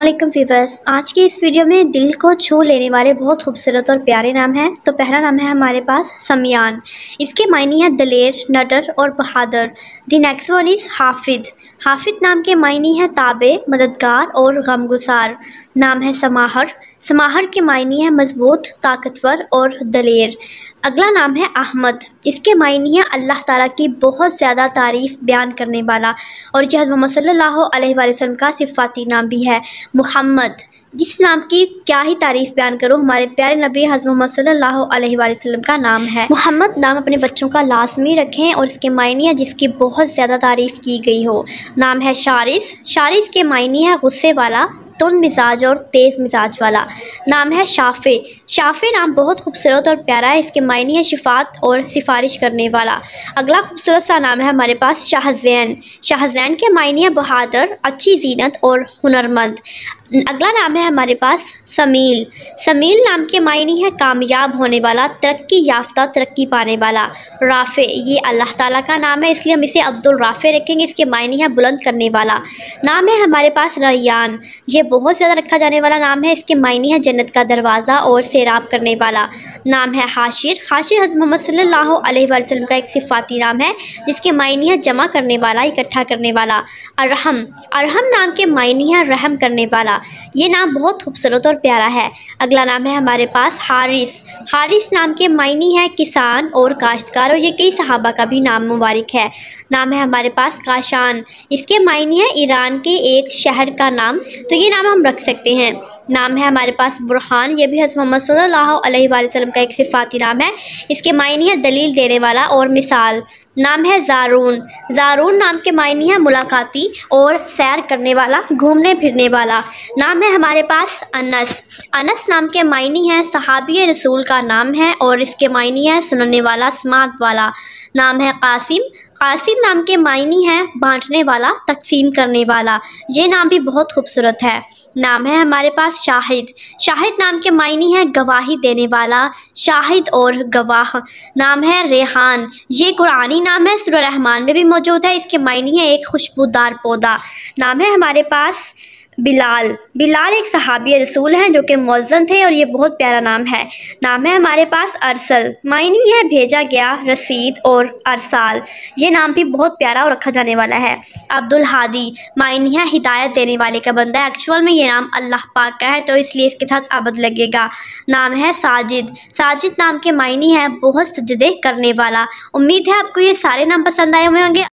वालेकुम व्यूअर्स, आज की इस वीडियो में दिल को छू लेने वाले बहुत खूबसूरत और प्यारे नाम हैं। तो पहला नाम है हमारे पास समियान। इसके मायने हैं दलेर, नडर और बहादुर। The next one is Hafid. Hafid नाम के मायने हैं ताबे, मददगार और गमगुसार। नाम है समाहर। समाहर के मायने हैं मजबूत, ताकतवर और दलेर। अगला नाम है अहमद। इसके मायने हैं अल्लाह ताला की बहुत ज़्यादा तारीफ़ बयान करने वाला, और यह मोहम्मद सल्लल्लाहु अलैहि वसल्लम का सिफाती नाम भी है। मुहम्मद, जिस नाम की क्या ही तारीफ़ बयान करो, हमारे प्यारे नबी हज़रत मोहम्मद सल्लल्लाहु अलैहि वसल्लम का नाम है। मुहम्मद नाम अपने बच्चों का लाजमी रखें, और इसके मायने हैं जिसकी बहुत ज़्यादा तारीफ़ की गई हो। नाम है शारिस। शारिस के मायने हैं गुस्से वाला, तुंद मिजाज और तेज़ मिजाज वाला। नाम है शाफ़े। शाफ़े नाम बहुत खूबसूरत और प्यारा है। इसके मायने है शिफात और सिफारिश करने वाला। अगला खूबसूरत सा नाम है हमारे पास शाहज़ैन। शाहज़ैन के मायने है बहादुर, अच्छी जीनत और हुनरमंद। अगला नाम है हमारे पास समील। समील नाम के मायने है कामयाब होने वाला, तरक्की याफ्ता, तरक्की पाने वाला। राफ़े, ये अल्लाह ताला का नाम है, इसलिए हम इसे अब्दुल राफ़े रखेंगे। इसके मायने है बुलंद करने वाला। नाम है हमारे पास रैयान। ये बहुत ज़्यादा रखा जाने वाला नाम है। इसके मायने है जन्नत का दरवाज़ा और सैराब करने वाला। नाम है हाशिर। हाशिर हज़रत मोहम्मद सल्लल्लाहु अलैहि वसल्लम का एक सिफाती नाम है, जिसके मायने है जमा करने वाला, इकट्ठा करने वाला। अरहम। अरहम नाम के मायने है रहम करने वाला। ये नाम बहुत खूबसूरत और प्यारा है। अगला नाम है हमारे पास हारिस। हारिस नाम के मायने है किसान और काश्तकार, और ये कई सहाबा का भी नाम मुबारक है। नाम है हमारे पास काशान। इसके मायने है ईरान के एक शहर का नाम, तो ये नाम हम रख सकते हैं। नाम है हमारे पास बुरहान। ये भी हज़रत मोहम्मद सल्लल्लाहु अलैहि वसल्लम का एक सिफाती नाम है। इसके मायने है दलील देने वाला और मिसाल। नाम है ज़ारून। ज़ारून नाम के मायने है मुलाकाती और सैर करने वाला, घूमने फिरने वाला। नाम है हमारे पास अनस। अनस नाम के मायने हैं सहाबी रसूल का नाम है, और इसके मायने है सुनने वाला, समात वाला। नाम है कासिम। कासिम नाम के मायने हैं बांटने वाला, तकसीम करने वाला। ये नाम भी बहुत खूबसूरत है। नाम है हमारे पास शाहिद। शाहिद नाम के मायने हैं गवाही देने वाला, शाहिद और गवाह। नाम है रेहान। ये कुरानी नाम है, सूरह रहमान में भी मौजूद है। इसके मायने हैं एक खुशबूदार पौधा। नाम है हमारे पास बिलाल। बिलाल एक सहाबी रसूल हैं जो कि मुअज़्ज़िन थे, और ये बहुत प्यारा नाम है। नाम है हमारे पास अरसल। मायने है भेजा गया, रसीद और अरसाल। ये नाम भी बहुत प्यारा और रखा जाने वाला है। अब्दुल हादी। मायने है हिदायत देने वाले का बंदा। एक्चुअल में ये नाम अल्लाह पाक का है, तो इसलिए इसके साथ अबद लगेगा। नाम है साजिद। साजिद नाम के मायने है बहुत सजदे करने वाला। उम्मीद है आपको ये सारे नाम पसंद आए हुए होंगे।